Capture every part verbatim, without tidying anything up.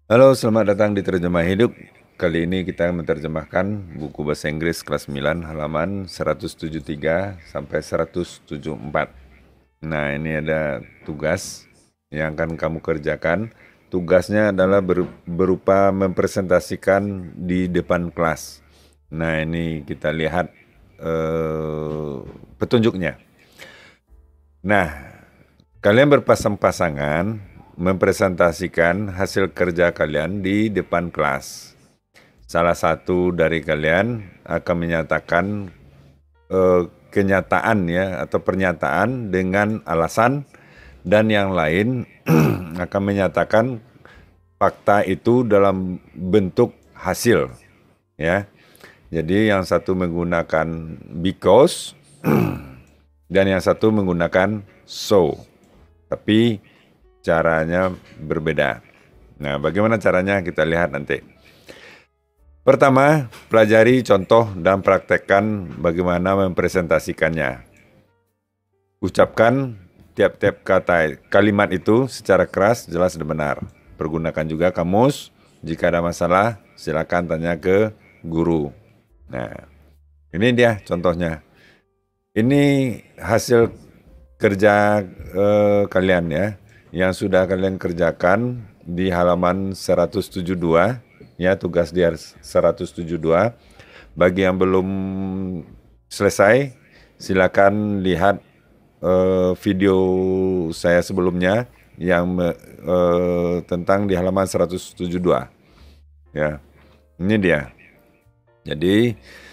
Halo, selamat datang di Terjemah Hidup. Kali ini kita menerjemahkan buku bahasa Inggris kelas sembilan halaman seratus tujuh puluh tiga sampai seratus tujuh puluh empat. Nah, ini ada tugas yang akan kamu kerjakan. Tugasnya adalah ber- berupa mempresentasikan di depan kelas. Nah, ini kita lihat eh, petunjuknya. Nah, kalian berpasang-pasangan mempresentasikan hasil kerja kalian di depan kelas. Salah satu dari kalian akan menyatakan eh, kenyataan ya atau pernyataan dengan alasan, dan yang lain akan menyatakan fakta itu dalam bentuk hasil ya. Jadi yang satu menggunakan because dan yang satu menggunakan so. Tapi caranya berbeda. Nah, bagaimana caranya kita lihat nanti. Pertama, pelajari contoh dan praktekkan bagaimana mempresentasikannya. Ucapkan tiap-tiap kata kalimat itu secara keras, jelas, dan benar. Pergunakan juga kamus. Jika ada masalah, silakan tanya ke guru. Nah, ini dia contohnya. Ini hasil kerja eh, kalian ya, yang sudah kalian kerjakan di halaman seratus tujuh puluh dua, ya, tugas di seratus tujuh puluh dua. Bagi yang belum selesai, silakan lihat eh, video saya sebelumnya yang eh, tentang di halaman seratus tujuh puluh dua. Ya, ini dia. Jadi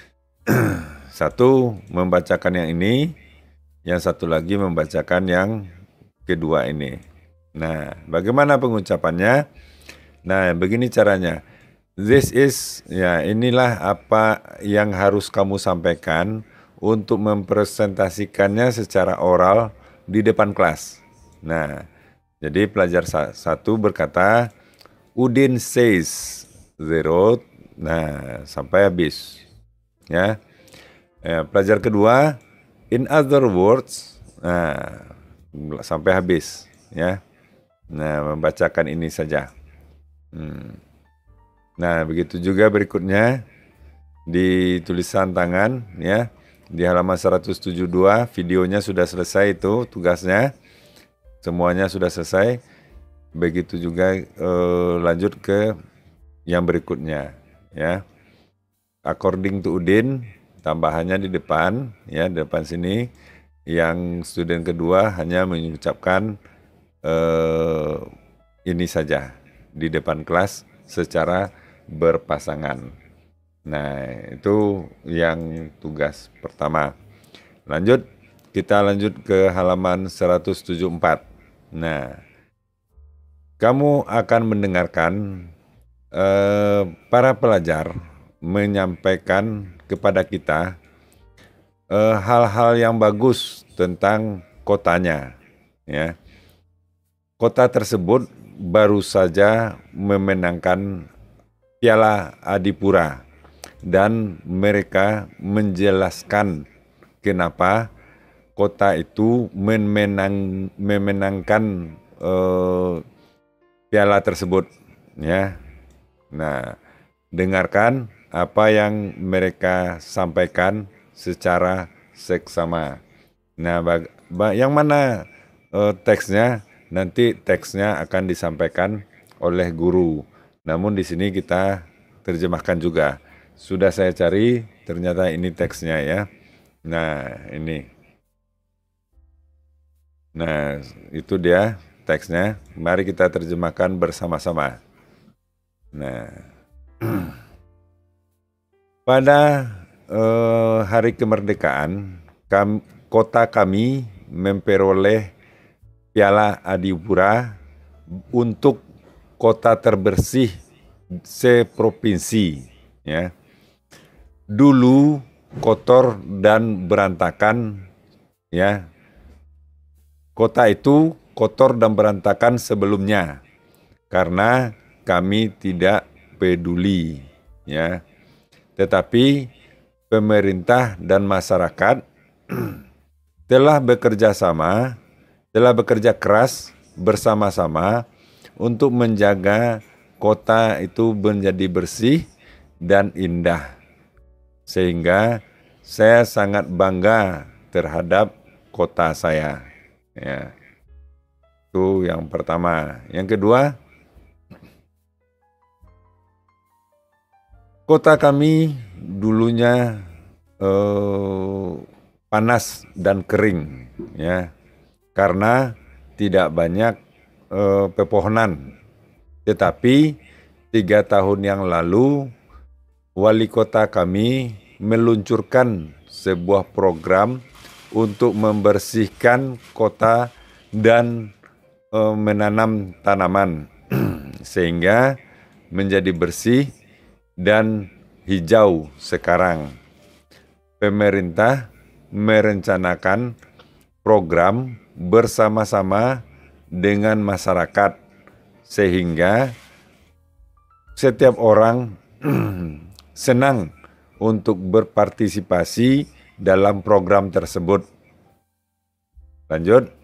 satu membacakan yang ini, yang satu lagi membacakan yang kedua ini. Nah, bagaimana pengucapannya? Nah, begini caranya. This is, ya, inilah apa yang harus kamu sampaikan untuk mempresentasikannya secara oral di depan kelas. Nah, jadi pelajar satu berkata, Udin says the road. Nah, sampai habis. Ya. Ya, pelajar kedua, in other words, nah, sampai habis, ya. Nah, membacakan ini saja. Hmm. Nah, begitu juga berikutnya di tulisan tangan, ya. Di halaman seratus tujuh puluh dua, videonya sudah selesai itu tugasnya. Semuanya sudah selesai. Begitu juga eh, lanjut ke yang berikutnya, ya. According to Udin, tambahannya di depan, ya, di depan sini. Yang student kedua hanya mengucapkan eh, ini saja di depan kelas secara berpasangan. Nah, itu yang tugas pertama. Lanjut, kita lanjut ke halaman seratus tujuh puluh empat. Nah, kamu akan mendengarkan eh, para pelajar menyampaikan kepada kita eh, hal-hal yang bagus tentang kotanya, ya. Kota tersebut baru saja memenangkan Piala Adipura, dan mereka menjelaskan kenapa kota itu memenang, memenangkan eh, piala tersebut, ya. Nah, dengarkan apa yang mereka sampaikan secara seksama. Nah, bag, ba, yang mana eh, teksnya? Nanti teksnya akan disampaikan oleh guru. Namun di sini kita terjemahkan juga. Sudah saya cari, ternyata ini teksnya ya. Nah, ini. Nah, itu dia teksnya. Mari kita terjemahkan bersama-sama. Nah, pada eh, hari kemerdekaan, kam, kota kami memperoleh Piala Adipura untuk kota terbersih seprovinsi, ya. Dulu kotor dan berantakan, ya. Kota itu kotor dan berantakan sebelumnya karena kami tidak peduli, ya. Tetapi pemerintah dan masyarakat telah bekerja sama telah bekerja keras bersama-sama untuk menjaga kota itu menjadi bersih dan indah. Sehingga saya sangat bangga terhadap kota saya. Ya. Itu yang pertama. Yang kedua, kota kami dulunya eh, panas dan kering, ya, karena tidak banyak eh, pepohonan. Tetapi tiga tahun yang lalu, wali kota kami meluncurkan sebuah program untuk membersihkan kota dan eh, menanam tanaman sehingga menjadi bersih dan hijau sekarang. Pemerintah merencanakan program bersama-sama dengan masyarakat sehingga setiap orang senang untuk berpartisipasi dalam program tersebut. Lanjut.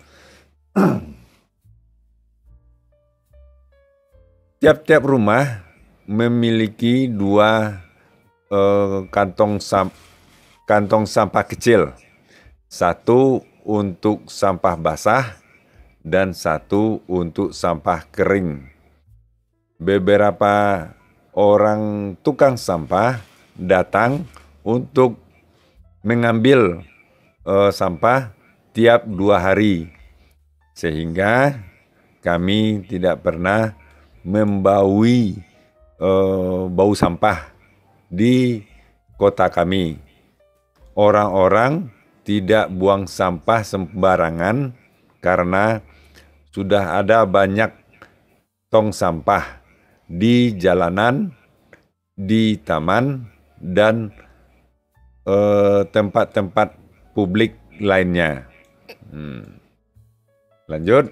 Tiap-tiap rumah memiliki dua eh, kantong sam kantong sampah kecil, satu untuk sampah basah dan satu untuk sampah kering. Beberapa orang tukang sampah datang untuk mengambil eh, sampah tiap dua hari, sehingga kami tidak pernah membaui uh, bau sampah di kota kami. Orang-orang tidak buang sampah sembarangan karena sudah ada banyak tong sampah di jalanan, di taman, dan uh, tempat-tempat publik lainnya. Hmm. Lanjut.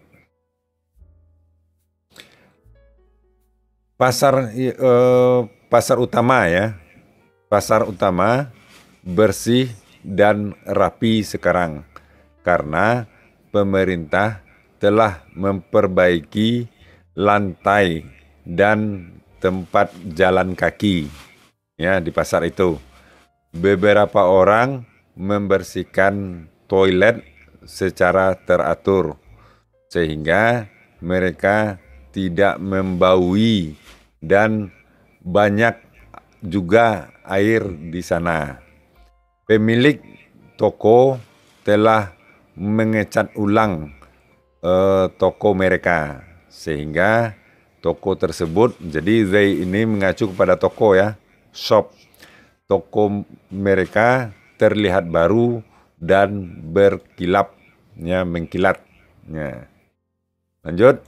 Pasar eh, pasar utama ya, pasar utama bersih dan rapi sekarang karena pemerintah telah memperbaiki lantai dan tempat jalan kaki ya di pasar itu. Beberapa orang membersihkan toilet secara teratur sehingga mereka tidak membaui dan banyak juga air di sana. Pemilik toko telah mengecat ulang eh, toko mereka sehingga toko tersebut, jadi they ini mengacu kepada toko ya, shop. Toko mereka terlihat baru dan berkilap, ya, mengkilat. Ya. Lanjut.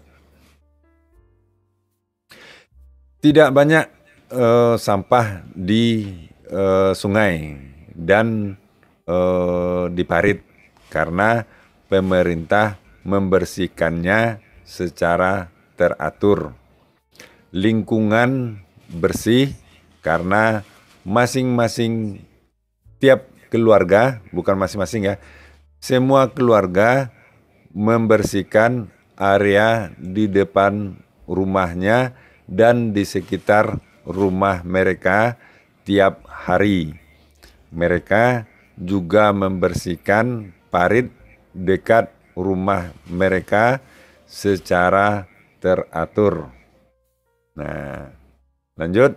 Tidak banyak uh, sampah di uh, sungai dan uh, di parit karena pemerintah membersihkannya secara teratur. Lingkungan bersih karena masing-masing tiap keluarga, bukan masing-masing ya, semua keluarga membersihkan area di depan rumahnya dan di sekitar rumah mereka tiap hari. Mereka juga membersihkan parit dekat rumah mereka secara teratur. Nah, lanjut.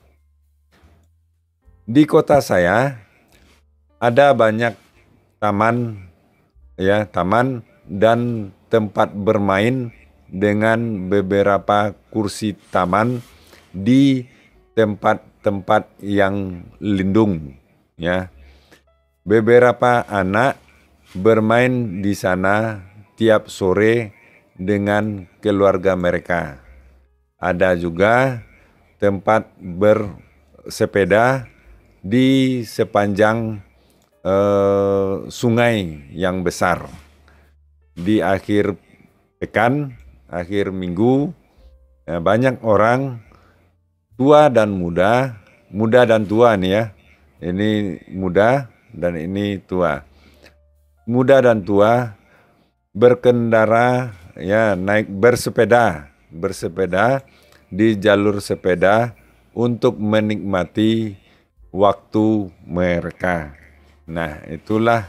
Di kota saya ada banyak taman, ya, taman dan tempat bermain dengan beberapa kursi taman di tempat-tempat yang lindung, ya. Beberapa anak bermain di sana tiap sore dengan keluarga mereka. Ada juga tempat bersepeda di sepanjang eh, sungai yang besar. Di akhir pekan, akhir minggu, ya, banyak orang tua dan muda, muda dan tua nih ya. Ini muda dan ini tua. Muda dan tua berkendara, ya, naik bersepeda, bersepeda di jalur sepeda untuk menikmati waktu mereka. Nah, itulah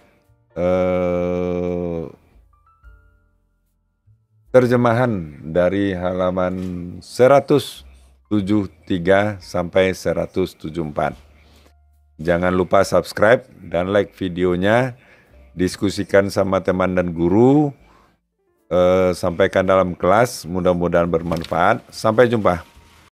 eh, terjemahan dari halaman seratus tujuh puluh tiga sampai seratus tujuh puluh empat. Jangan lupa subscribe dan like videonya, diskusikan sama teman dan guru, eh, sampaikan dalam kelas, mudah-mudahan bermanfaat. Sampai jumpa.